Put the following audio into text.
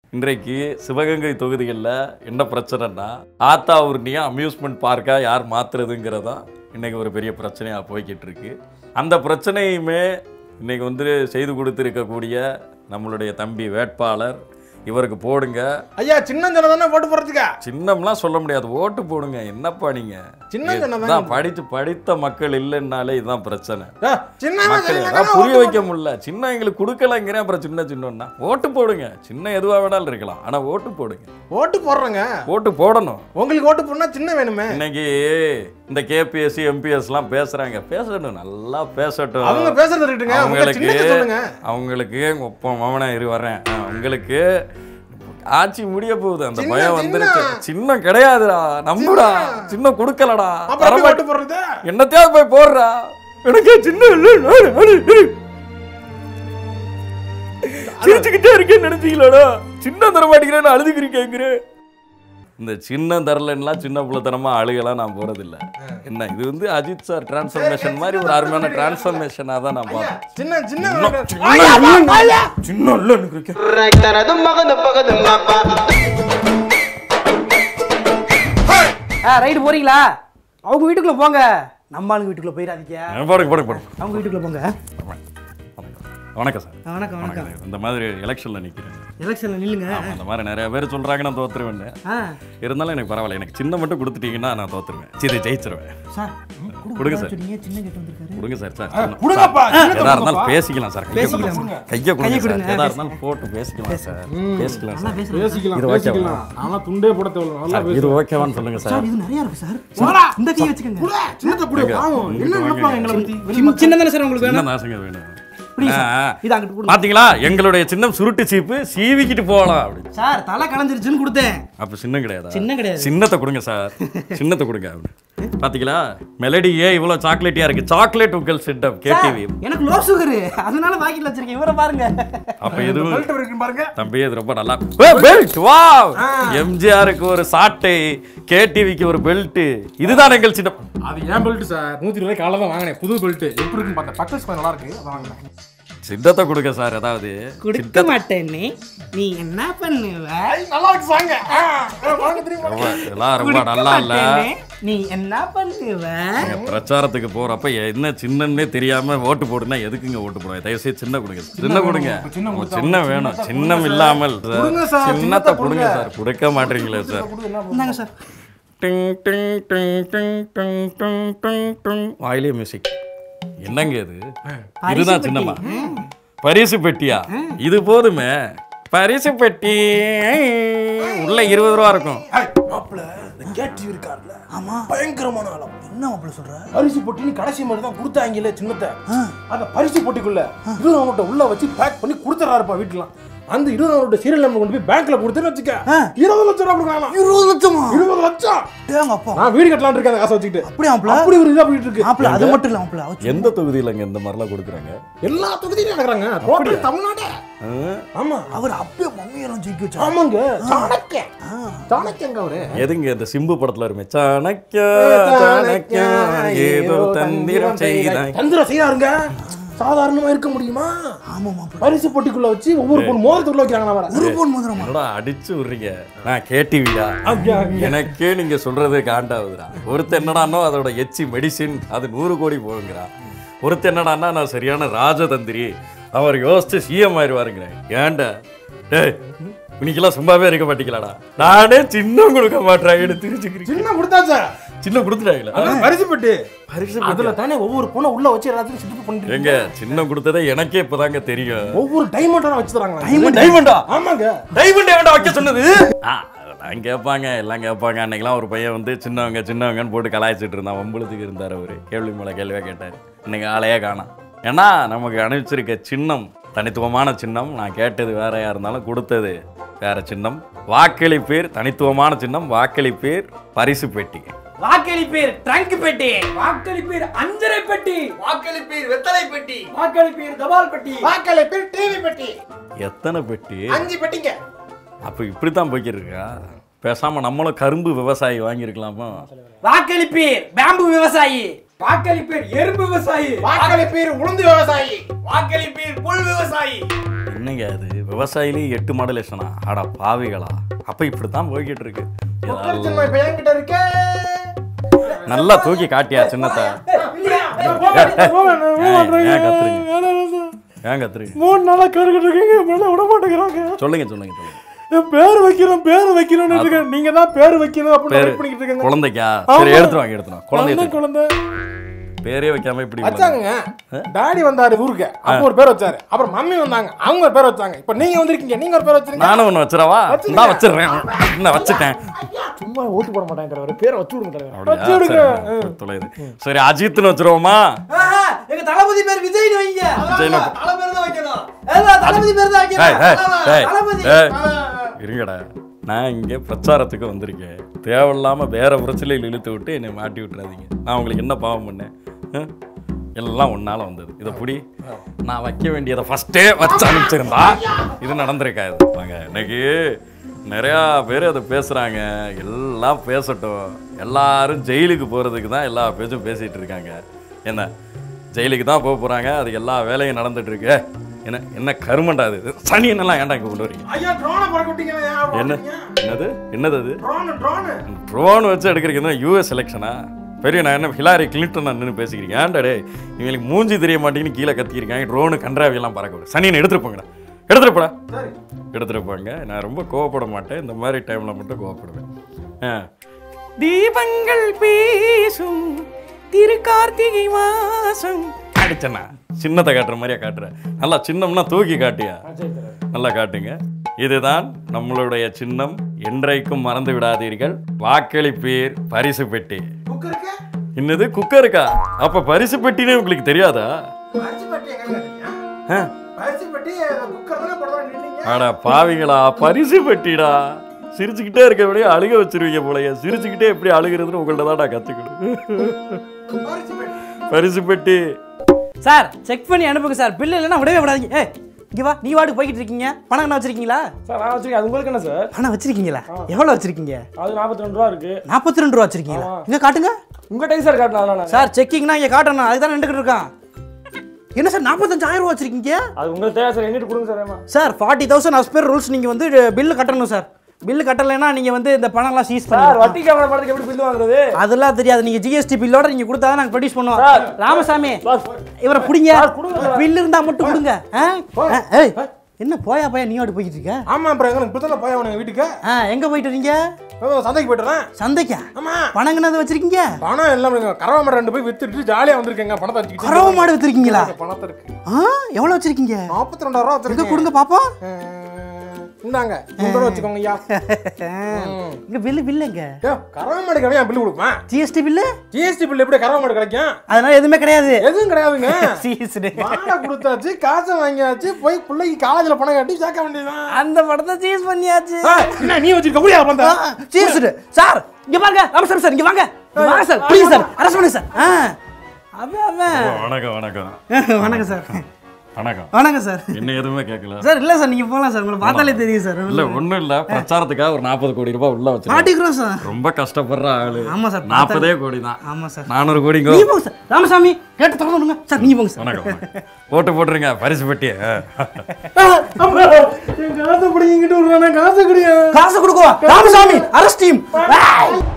இன்றைக்கு சிவகங்கை தொகுதிகளில் என்ன பிரச்சனைன்னா ஆத்தா ஊர்னியா அம்யூஸ்மெண்ட் பார்க்கா யார் மாற்றுறதுங்கிறதா இன்றைக்கி ஒரு பெரிய பிரச்சனையாக போய்கிட்டு இருக்கு. அந்த பிரச்சனையுமே இன்றைக்கி செய்து கொடுத்துருக்கக்கூடிய நம்மளுடைய தம்பி வேட்பாளர் இவருக்கு போடுங்க ஐயா. சின்னம் சொன்னதானே ஓட்டு போடுறதுக்கா? சின்னம்லாம் சொல்ல முடியாது, ஓட்டு போடுங்க. என்னப்பா நீங்க சின்னம் படித்த மக்கள் இல்லைன்னாலே இதுதான் பிரச்சனை. புரிய வைக்க முடியல. சின்ன எங்களுக்கு கொடுக்கலங்கிறேன், அப்புறம் சின்னம்னா ஓட்டு போடுங்க. சின்ன எதுவா வேணாலும் இருக்கலாம், ஆனா ஓட்டு போடுங்க. ஓட்டு போடுறேங்க, ஓட்டு போடணும். உங்களுக்கு ஓட்டு போடணும், சின்ன வேணுமே. இன்னைக்கு இந்த கேபிஎஸ்சி எம்பிஎஸ் எல்லாம் பேசுறாங்க, பேசட்டும், நல்லா பேசட்டும். அவங்க பேசுறது இருக்கட்டுங்க. அவங்களுக்கு ஒப்பம் மவனா இரு வரேன். அவங்களுக்கு ஆட்சி முடிய போகுது, அந்த பயம் வந்துருச்சு. சின்னம் கிடையாதுடா, நம்புடா. சின்னம் கொடுக்கலடா, என்னத்தையாவது போய் போடுறா. எனக்கு சின்ன சிரிச்சுக்கிட்டே இருக்கேன்னு நினைச்சீங்களாடா? சின்னம் தர மாட்டேங்கிறேன்னு அழுதுக்கிறீங்க. இந்த சின்னம் தரலன்னா சின்ன பிள்ளைத்தனமா அழுகலாம் நான் போறதில்ல. என்ன இது அஜித் சார் டிரான்ஸ்ஃபர்மேஷன் மாதிரி ஒரு அருமையான டிரான்ஸ்ஃபர்மேஷனாக தான் நான் பார்த்தேன். ரைடு போறீங்களா? அவங்க வீட்டுக்குள்ள போங்க, நம்ம ஆளுங்க வீட்டுக்குள்ள போயிடாதீங்க. அவங்க வீட்டுக்குள்ள போங்க. வணக்கம் சார். வணக்கம் வணக்கம். இந்த மாதிரி எலெக்ஷன்ல நிக்கிறேன். எலெக்ஷன்ல நில்லுங்க. அந்த மாதிரி நிறைய பேர் சொல்றாங்க நான் தோத்துருவேன். இருந்தாலும் எனக்கு பரவாயில்ல, எனக்கு சின்ன மட்டும் கொடுத்துட்டீங்கன்னா நான் தோத்துருவேன். சரி, ஜெயிச்சிருவேன். சார் கொடுங்க சார். சின்ன கேட்டு வந்திருக்காரு. கொடுங்க சார். சார் கொடுங்கப்பா. எதா இருந்தாலும் பேசிக்கலாம் சார். கையை கொடுங்க சார். எதா இருந்தாலும் போட்டு பேசிக்கலாம் சார். பேசிக்கலாம் சார். இது ஓகேவா? ஆனா துண்டே போட தேவையில்ல. இது ஓகேவான்னு சொல்லுங்க சார். இது நிறைய இருக்கு சார். இந்த கை வச்சுக்கங்க. சின்னத குடு. பாவம் என்ன நினைப்பாங்க எங்களை பத்தி? சின்னதானே சார் உங்களுக்கு வேணும்? நாசங்க வேணும். பாத்தீங்களா, எங்களுடைய சின்னம் சுருட்டு சீப்பு, சீவிக்கிட்டு போகலாம். சார் தலை கலஞ்சிருச்சுன்னு கொடுத்தேன். அப்ப சின்னம் கிடையாது. சின்னம் கிடையாது. சின்னத்தை கொடுங்க சார். சின்னத்தை கொடுங்க. பாத்தீங்களா, மெலடியே இவ்வளவு சாக்லேட்டியா இருக்கு. சாக்லேட் உங்கள் சிட்டம் கேடிவி. எனக்கு லோ சுகர், அதனால பாக்கெட்ல வச்சிருக்கேன். இவரை பாருங்க. அப்ப இது பெல்ட் இருக்கு பாருங்க. தம்பி இது ரொம்ப நல்லா. Belt wow. எம்ஜிஆருக்கு ஒரு சாட்டை, கேடிவிக்கு ஒரு பெல்ட். இதுதான் எங்கள் சின்னம். அது ஏன் பெல்ட் சார்? 120 ரூபாய்க்கு காலைல தான் வாங்கினேன். புது பெல்ட் எப்படி இருக்குன்னு பார்த்தா பக்கஸ் நல்லா இருக்கு, அத வாங்குறேன். சித்தத்தை கொடுங்க சார். அதாவது கொடுக்க மாட்டேன்னு நீ என்ன பண்ணுவ? நல்லா இருக்கு சாங்க. வாங்க தெரியுமா? இதெல்லாம் ரொம்ப நல்லா இல்ல. நீ என்ன பண்ணுவ? பிரச்சாரத்துக்கு போறப்ப என்ன சின்னன்னே தெரியாம ஓட்டு போடுனா எதுக்குங்க ஓட்டு போடுங்க? தயவு செய்து சின்ன கொடுங்க. சின்ன கொடுங்க. சின்ன வேணும். சின்னம் இல்லாமல் சின்னத்தை கொடுங்க சார். கொடுக்க மாட்டீங்களே சார். இந்தாங்க சார். டிங் டிங் டிங் டிங் டிங் டிங் டிங் டிங். வாயிலே மியூசிக். என்னங்க இது? இதுதான் சின்னமா? பரிசு பெட்டியா? இது போதுமே. பரிசு பெட்டி உள்ள 20 ரூபா இருக்கும். மாப்ள இந்த கேட்டி இருக்கார்ல, ஆமா, பயங்கரமான ஆளம். என்ன மாப்ள சொல்ற? பரிசு பொட்டின்னு கடைசி மாதிரி தான் கொடுத்தாங்கல சின்னத்தை. அந்த பரிசு பொட்டிக்குள்ள 20 நோட்டை உள்ள வச்சு பேக் பண்ணி கொடுத்துறாருப்பா வீட்டுலாம். அந்த 20 நோட்டை சீரியல் நம்பர் கொண்டு போய் பேங்க்ல கொடுத்தேன்னு வச்சுக்க, 20 லட்சம் ரூபாய் கொடுக்கலாம். 20 லட்சமா? 20 லட்சம். டேங்க அப்பா, நான் வீடு கட்டலாம்னு இருக்கேன் அந்த காசை வச்சிட்டு. அப்படியே மாப்ள, அப்படி ஒரு இதா போயிட்டு இருக்கு மாப்ள. அது மட்டும் இல்ல மாப்ள, எந்த தொகுதியிலங்க இந்த மாதிரிலாம் கொடுக்குறாங்க? எல்லா தொகுதியிலும் நடக்கறாங்க. டோட்டல் தமிழ்நாடு. ஆமா, அவர் அப்பே மம்மியெல்லாம் ஜெயிக்க வச்சாரு. ஆமாங்க, சாணக்கிய. சாணக்கியங்க அவரு. எதுங்க இந்த சிம்பு படத்துல வருமே, சாணக்கிய சாணக்கிய ஏதோ தந்திரம் செய்தாய். தந்திரம் செய்யாருங்க. சாதாரணமா இருக்க முடியுமா? ஆமா மாப்ள. பரிசு பொட்டிக்குள்ள வச்சு ஒவ்வொரு பொன் மோதிரத்துக்குள்ள வைக்கறாங்க. அவர ஒரு பொன் மோதிரமா? என்னடா அடிச்சு விடுறீங்க? நான் கேட்டிவிடா. எனக்கே நீங்க சொல்றது காண்டாவுதுடா. ஒருத்தர் என்னடானோ அதோட எச்சி மெடிசின் அது 100 கோடி போகுங்கறா. ஒருத்தர் என்னடான்னா நான் சரியான ராஜதந்திரி, அவர் யோசிச்சு சிஎம் ஆயிருவாருங்கிறேன். ஏன்டா டேய், இன்னைக்கெல்லாம் சும்மாவே இருக்க மாட்டீங்களாடா? நானே சின்னம் கொடுக்க மாட்டேன். எடுத்து சின்ன கொடுத்தாச்சா? சின்ன கொடுத்துட்டாங்களா? பரிசு பெட்டி. அதுல தானே ஒவ்வொரு பொண்ணை உள்ள வச்சு எல்லாத்தையும் சிட்டு பண்ணிட்டு. எங்க சின்னம் கொடுத்ததே எனக்கே இப்பதாங்க தெரியும். ஒவ்வொரு டைமண்டா வச்சு தராங்க. டைமண்டா? ஆமாங்க, டைமண்ட் வேண்டாம் வைக்க சொன்னது. நான் கேட்பாங்க, எல்லாம் கேட்பாங்க. அன்னைக்கெல்லாம் ஒரு பையன் சின்னவங்க சின்னவங்கன்னு போட்டு கலாய்ச்சிட்டு இருந்தான். வம்பளத்துக்கு இருந்தார் அவரு. கேள்வி மேல கேள்வியா கேட்டாரு. இன்னைக்கு ஆளையே காணோம். ஏன்னா நமக்கு அனுப்பிச்சிருக்க சின்னம் தனித்துவமான சின்னம். நான் கேட்டது வேறையா இருந்தாலும் கொடுத்தது வேற சின்னம். வாக்களிப்பேர் தனித்துவமான சின்னம். வாக்களிப்பேர் பரிசு பெட்டி. வாக்களிப்பேர் ட்ரங்க் பெட்டி. வாக்களிப்பேர் அஞ்சரை பெட்டி. வாக்களிப்பேர் வெத்தலை பெட்டி. வாக்களிப்பேர் தபால் பெட்டி. வாக்களிப்பேர் டிவி பெட்டி. எத்தனை பெட்டி? 5 பெட்டிங்க. அப்ப இப்படித்தான் போய்க்கிருக்கா? பேசாம நம்மளும் கரும்பு விவசாயி வாங்கியிருக்கலாமா? வாக்களிப்பேர் பேம்பு விவசாயி. வாக்களிப்பீர் எறும்பு விவசாயி, வாக்களிப்பீர் உளுந்து விவசாயி, வாக்களிப்பீர் புல் விவசாயி. என்னங்க அது விவசாயிலே 8 மாடுலேஷனா? அட பாவிகளா, அப்ப இப்படித்தான் போய்கிட்டு இருக்கு. சின்ன இப்ப என்கிட்ட இருக்கே. நல்லா தூக்கி காட்டியா சின்னத்தை? ஏன் கத்துறீங்க? 3 நாளா கேட்டுக்கிட்டு இருக்கீங்க, மேல விட மாட்டேங்கிறாங்க. சொல்லுங்க சொல்லுங்க சொல்லுங்க. பேர் வைக்கணும்னு இருக்கேன். நீங்க தான் பேர் வைக்கணும் அப்படின்னு வெயிட் பண்ணிட்டு இருக்கீங்க. குழந்தைக்கா? சரி எடுத்துருவாங்க. குழந்தை பேரே வைக்காம இப்படி வச்சாங்க. டாடி வந்தாரு ஊருக்கு, அப்ப ஒரு பேர் வச்சாரு. அப்புறம் மம்மி வந்தாங்க, அவங்க ஒரு பேர் வச்சாங்க. இப்ப நீங்க வந்திருக்கீங்க, நீங்க ஒரு பேர் வச்சிருக்கீங்க. நானும் ஒண்ணு வச்சிரவா? நான் வச்சிடுறேன். என்ன வச்சிட்டேன்? சும்மா ஓட்டு போட மாட்டாங்க தலைவர், பேரை வச்சு விடுங்க தலைவர். வச்சு விடுங்க. சரி அஜித்னு வச்சிருவோமா? எங்க தளபதி பேர் விஜய்னு வைங்க. விஜய்னு தளபதி தான் வைக்கணும். தளபதி பேர் தான் வைக்கணும். தளபதி. இருங்கடா, நான் இங்கே பிரச்சாரத்துக்கு வந்திருக்கேன். தேவையில்லாம வேற பிரச்சனையில் இழுத்து விட்டு என்னை மாட்டி விட்டுறாதீங்க. நான் உங்களுக்கு என்ன பாவம் பண்ணேன்? எல்லாம் ஒன்னால வந்தது. இதை புடி. நான் வைக்க வேண்டியதை ஃபர்ஸ்டே வச்சு அனுப்பிச்சிருந்தா இது நடந்திருக்காது. வாங்க, இன்னைக்கு நிறையா பேர் அதை பேசுகிறாங்க. எல்லாம் பேசட்டும். எல்லாரும் ஜெயிலுக்கு போகிறதுக்கு தான் எல்லா பேச்சும் பேசிகிட்டு இருக்காங்க. என்ன ஜெயிலுக்கு தான் போக போகிறாங்க, அதுக்கு எல்லா வேலையும் நடந்துட்டு இருக்கு. என்ன என்ன கருமண்டா அது? சனி என்னெல்லாம் ஏன்டா இங்கே கொண்டு வரீங்க? என்னது அது? ட்ரோன் வச்சு எடுக்கிறீங்க. யூஎஸ் எலெக்ஷனா? பெரிய நான் என்ன ஹிலாரி கிளின்டன் நின்று பேசிக்கிறீங்க? ஏன்டாடே இவங்களுக்கு மூஞ்சி தெரிய மாட்டேங்குன்னு கீழே கத்திருக்காங்க. ட்ரோனு கன்றாவியெல்லாம் பறக்க சனியை எடுத்துட்டு போங்கடா. எடுத்துட்டு போங்க. நான் ரொம்ப கோவப்பட மாட்டேன். இந்த மாதிரி டைம்ல மட்டும் கோவப்படுவேன். தீபங்கள் பேசும் திரு கார்த்திகை மாசம் அடிச்சனா சின்னத்தை காட்டுற மாதிரியா காட்டுறேன். நல்லா சின்னம்னா தூக்கி காட்டியா? நல்லா காட்டுங்க. இதுதான் நம்மளுடைய சின்னம். என்றைக்கும் மறந்து விடாதீர்கள். வாக்களிப்பீர் பரிசு பெட்டி. என்னது குக்கருக்கா? அப்ப பரிசு பெட்டினே உங்களுக்கு தெரியாதா? அட பாவிங்களா, பரிசு பெட்டிடா. சிரிச்சுக்கிட்டே இருக்கபடியே அழுக வச்சிருவீங்க போலயே. சிரிச்சுக்கிட்டே எப்படி அழுகிறதுன்னு உங்கள்ட்ட தான் நான் கத்துக்கணும். பரிசு பெட்டி சார் செக் பண்ணி அனுப்புங்க சார். பில் இல்லைன்னா விடவே விடாதீங்க. ஏய் இங்கே வா, நீ வாட்டுக்கு போய்கிட்டு இருக்கீங்க. பணம் என்ன வச்சிருக்கீங்களா? சார் நான் வச்சிருக்கேன். அது உங்களுக்கு என்ன சார்? பணம் வச்சிருக்கீங்களா? எவ்வளோ வச்சிருக்கீங்க? அது 42 ரூபா இருக்கு. 42 ரூபா வச்சிருக்கீங்களா? இங்கே காட்டுங்க. உங்க டைம் சார் காட்டலாம். சார் செக்கிங்னா இங்கே காட்டணும். அதுதான் நின்றுக்கிட்டு இருக்கான். என்ன சார் 45,000 ரூபா வச்சிருக்கீங்க? அது உங்களுக்கு தேவை சார். எங்கிட்ட கொடுங்க sir. Sir 40,000 as per rules நீங்கள் வந்து பில்லு கட்டணும் சார். பில்லு கட்டலைன்னா நீங்கள் வந்து இந்த பணம்லாம் சீஸ் பண்ணி வட்டி கேமரா படத்துக்கு எப்படி பில்லு வாங்குறது? அதெல்லாம் தெரியாது. நீங்கள் ஜிஎஸ்டி பில்லோட நீங்கள் கொடுத்தா தான் நாங்கள் ப்ரொடியூஸ் பண்ணுவோம். ராமசாமி இவரை பிடிங்க. பில்லு இருந்தால் மட்டும் கொடுங்க. ஏய் என்ன போயா நீ வாட்டு போய்கிட்டு இருக்க? ஆமா அப்புறம் எனக்கு இப்பதான் போயா உனக்கு வீட்டுக்கு. எங்கே போயிட்டு இருக்கீங்க? சந்தைக்கு போயிட்டுறேன். சந்தைக்கா? ஆமா. பணங்கன்னு வச்சிருக்கீங்க? பணம் எல்லாம் கறவை மாடு 2 போய் வித்துட்டு ஜாலியா வந்திருக்கேங்க. பணத்தை வச்சுக்கிட்டு. கறவை மாடு வித்துருக்கீங்களா? பணத்தை இருக்கு. எவ்வளோ வச்சிருக்கீங்க? 42 ரூபா வச்சிருக்கீங்க. கொடுங்க பாப்போம். இந்தாங்க 3 ரூபா வச்சுக்கோங்க ஐயா. இங்க பில்லு எங்க? கறவை மாடு கிடையாது. பில்லு கொடுப்பேன். GST bill? ஜிஎஸ்டி பில்லு எப்படி கறவை மாடு கிடைக்கும்? அதனால எதுவுமே கிடையாது. எதுவும் கிடையாதுங்க. சீஸ்டு வாடகை கொடுத்தாச்சு, காசை வாங்கியாச்சு, போய் பிள்ளைக்கு காலேஜ்ல பணம் கட்டி சேர்க்க வேண்டியதுதான். அந்த படத்தை சீஸ் பண்ணியாச்சு. என்ன நீ வச்சிருக்க முடியா? பணத்தை சீஸ்டு சார் இங்க பாருங்க. ராமசாமி சார் இங்க வாங்க. வாங்க சார் ப்ளீஸ் சார். அரெஸ்ட் பண்ணுங்க சார். வணக்கம் வணக்கம் வணக்கம் சார். வணக்கம் வணக்கம் சார். என்ன எதுவுமே கேட்கல சார். இல்ல சார் நீங்க போலாம் சார். உங்களை பார்த்தாலே தெரியும் சார். இல்ல ஒண்ணும் இல்ல, பிரச்சாரத்துக்காக ஒரு 40 கோடி ரூபாய் உள்ள வச்சு மாட்டிக்கிறோம் சார். ரொம்ப கஷ்டப்படுற ஆளு. ஆமா சார். 40 கோடி தான். ஆமா சார். 400 கோடி. நீங்க போங்க சார். ராமசாமி கேட்டு திறந்துடுங்க சார். நீங்க போங்க சார். வணக்கம். ஓட்டு போட்டுருங்க பரிசு பெட்டி. காசு பிடிங்கிட்டு காசு கிடையாது. காசு கொடுக்குவா ராமசாமி. Arrest team.